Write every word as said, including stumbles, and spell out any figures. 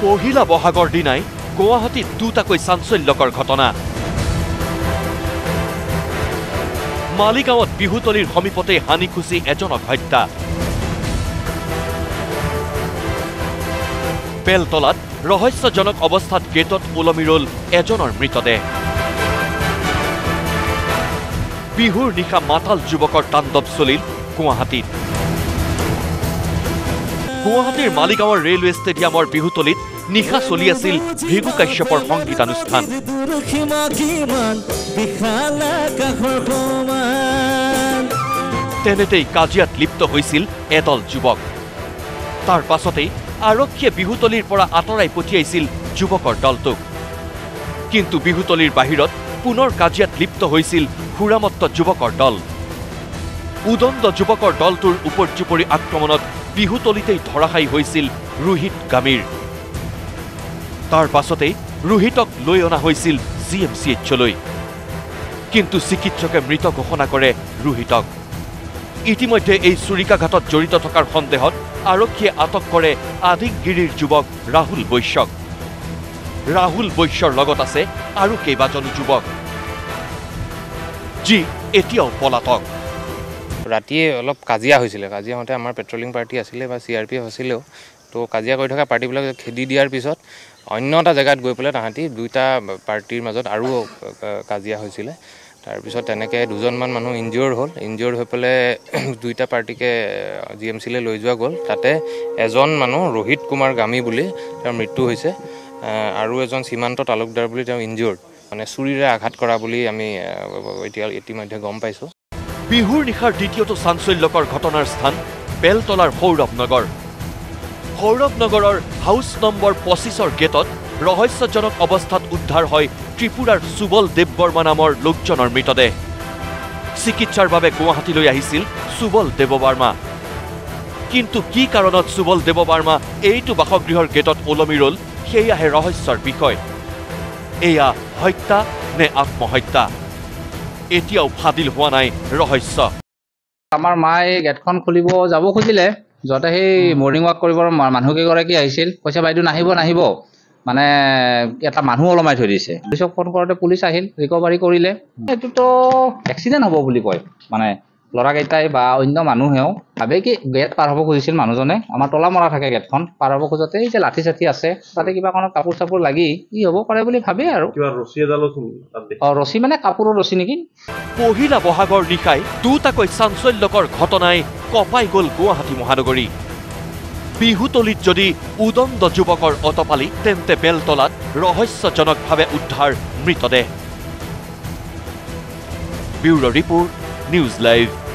পহিলা বহাগৰ দিনাই গুৱাহাটীত দুটাকৈ চাঞ্চল্যকৰ ঘটনা। মালিগাঁৱত বিহুতলীৰ সমীপতে হানিখুচি এজনক হত্যা। বেলতলাত ৰহস্যজনক অৱস্থাত গেটত ওলমি ৰল এজনৰ মৃতদেহ। বিহুৰ নিশা মাতাল যুৱকৰ তাণ্ডৱ চলিল গুৱাহাটীত। গুৱাহাটীৰ মালিগাঁৱৰ ৰেলৱে ষ্টেডিয়ামৰ বিহুতলীত নিশা চলি আছিল ভৃগু কাশ্যপৰ সংগীতানুষ্ঠান। তেনেতেই কাজিয়াত লিপ্ত হৈছিল এদল যুৱক। তাৰ পাছতেই আৰক্ষীয়ে বিহুতলীৰ পৰা আঁতৰাই পঠিয়াইছিল যুৱকৰ দলটোক। কিন্তু বিহুতলীৰ বাহিৰত পুনৰ কাজিয়াত লিপ্ত হৈছিল সুৰামত্ত যুৱকৰ দল। উদণ্ড যুৱকৰ দলটোৰ উপৰ্যুপৰি আক্ৰমণত বিহুতলীতেই ধৰাশায়ী হৈছিল ৰোহিত গামীৰ। তাৰ পাছতেই ৰোহিতক লৈ অনা হৈছিল জি এম চি এইচলৈ। কিন্তু চিকিৎসকে মৃত ঘোষণা কৰে ৰোহিতক। ইতিমধ্যে এই চুৰিকাঘাটত জড়িত থকাৰ সন্দেহত আৰক্ষীয়ে আটক কৰে আদিগিৰিৰ যুৱক ৰাহুল বৈশ্যক। ৰাহুল বৈশ্যৰ লগত আছে আৰু কেইবাজনো যুৱক, যি এতিয়াও পলাতক। ৰাতিয়ে অলপ কাজিয়া হৈছিলে। কাজিয়া হওঁতে আমাৰ পেট্ৰলিং পাৰ্টি আছিলে বা চি আৰ পি এফ আছিলেও। তো কাজিয়া কৰি থকা পাৰ্টিবিলাক খেদি দিয়াৰ পিছত অন্য এটা জেগাত গৈ পেলাই তাহাঁতি দুইটা পাৰ্টিৰ মাজত আৰু কাজিয়া হৈছিলে। তাৰপিছত তেনেকৈ দুজনমান মানুহ ইনজিয়ৰ্ড হ'ল। ইনজিয়ৰ্ড হৈ পেলাই দুইটা পাৰ্টিকে জি এম চিলৈ লৈ যোৱা গ'ল। তাতে এজন মানুহ ৰোহিত কুমাৰ গামী বুলি তেওঁৰ মৃত্যু হৈছে, আৰু এজন সীমান্ত তালুকদাৰ বুলি তেওঁ ইনজিয়ৰ্ড, মানে চুৰিৰে আঘাত কৰা বুলি আমি এতিয়া ইতিমধ্যে গম পাইছোঁ। বিহুৰ নিশাৰ দ্বিতীয়টো চাঞ্চল্যকৰ ঘটনাৰ স্থান বেলতলাৰ সৌৰভ নগৰ। সৌৰভ নগৰৰ হাউচ নম্বৰ পঁচিছৰ গেটত ৰহস্যজনক অৱস্থাত উদ্ধাৰ হয় ত্ৰিপুৰাৰ সুবল দেৱবৰ্মা নামৰ লোকজনৰ মৃতদেহ। চিকিৎসাৰ বাবে গুৱাহাটীলৈ আহিছিল সুবল দেৱবৰ্মা। কিন্তু কি কাৰণত সুবল দেৱবৰ্মা এইটো বাসগৃহৰ গেটত ওলমি ৰল, সেয়াহে ৰহস্যৰ বিষয়। এয়া হত্যা নে আত্মহত্যা, এতিয়াও ফাদিল হোৱা নাই ৰহস্য। আমাৰ মায়ে গেটখন খুলিব যাব খুজিলে, যতে সেই মৰ্ণিং ৱাক কৰিবৰ মানুহকেইগৰাকী আহিছিল। কৈছে বাইদেউ নাহিব নাহিব মানে এটা মানুহ ওলমাই থৈ দিছে। পুলিচক ফোন কৰোঁতে পুলিচ আহিল, ৰিকভাৰী কৰিলে। এইটোতো এক্সিডেণ্ট হ'ব বুলি কয়। মানে ল'ৰাকেইটাই বা অন্য মানুহেও ভাবে কি গেট পাৰ হ'ব খুজিছিল মানুহজনে। আমাৰ তলা মৰা থাকে গেটখন, পাৰ হ'ব খোজোতে এই যে লাঠি চাঠি আছে, তাতে কিবা কাৰণত কাপোৰ চাপোৰ লাগি কি হ'ব পাৰে বুলি ভাবে আৰু। অ ৰছী মানে কাপোৰৰ ৰছী নেকি। পহিলা বহাগৰ নিশাই দুটাকৈ চাঞ্চল্যকৰ ঘটনাই কঁপাই গ'ল গুৱাহাটী মহানগৰী। বিহুতলীত যদি উদণ্ড যুৱকৰ অতপালি, তেন্তে বেলতলাত ৰহস্যজনকভাৱে উদ্ধাৰ মৃতদেহ। Bureau' report, news live.